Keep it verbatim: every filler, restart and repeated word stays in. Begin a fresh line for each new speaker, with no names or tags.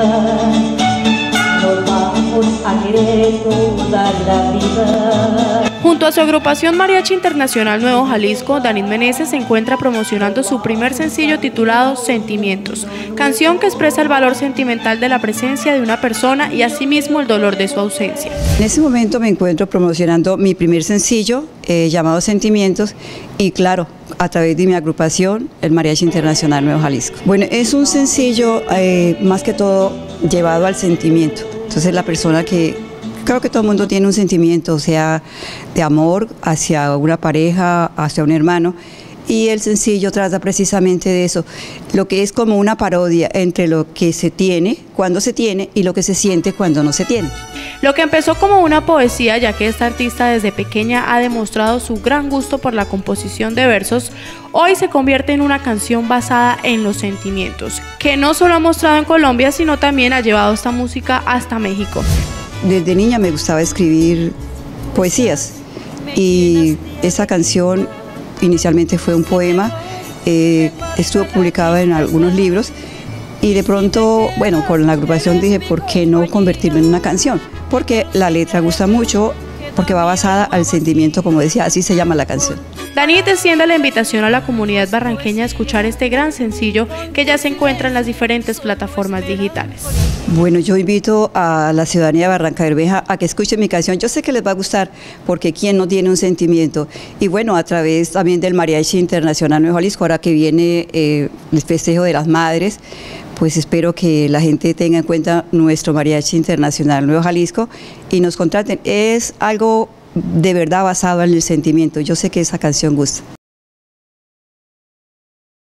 nos vamos a querer toda la vida.
Junto a su agrupación Mariachi Internacional Nuevo Jalisco, Danit Meneses se encuentra promocionando su primer sencillo titulado Sentimientos, canción que expresa el valor sentimental de la presencia de una persona y asimismo el dolor de su ausencia.
En este momento me encuentro promocionando mi primer sencillo eh, llamado Sentimientos y claro, a través de mi agrupación, el Mariachi Internacional Nuevo Jalisco. Bueno, es un sencillo eh, más que todo llevado al sentimiento, entonces la persona que creo que todo el mundo tiene un sentimiento, o sea, de amor hacia una pareja, hacia un hermano, y el sencillo trata precisamente de eso, lo que es como una parodia entre lo que se tiene, cuando se tiene, y lo que se siente cuando no se tiene.
Lo que empezó como una poesía, ya que esta artista desde pequeña ha demostrado su gran gusto por la composición de versos, hoy se convierte en una canción basada en los sentimientos, que no solo ha mostrado en Colombia, sino también ha llevado esta música hasta México.
Desde niña me gustaba escribir poesías y esa canción inicialmente fue un poema, eh, estuvo publicada en algunos libros y de pronto, bueno, con la agrupación dije, ¿por qué no convertirlo en una canción? Porque la letra gusta mucho, porque va basada al sentimiento, como decía, así se llama la canción.
Danit extiende la invitación a la comunidad barranqueña a escuchar este gran sencillo que ya se encuentra en las diferentes plataformas digitales.
Bueno, yo invito a la ciudadanía de Barranca Bermeja a que escuchen mi canción. Yo sé que les va a gustar porque quién no tiene un sentimiento. Y bueno, a través también del Mariachi Internacional Nuevo Jalisco, ahora que viene eh, el festejo de las madres, pues espero que la gente tenga en cuenta nuestro Mariachi Internacional Nuevo Jalisco y nos contraten. Es algo de verdad basado en el sentimiento. Yo sé que esa canción gusta.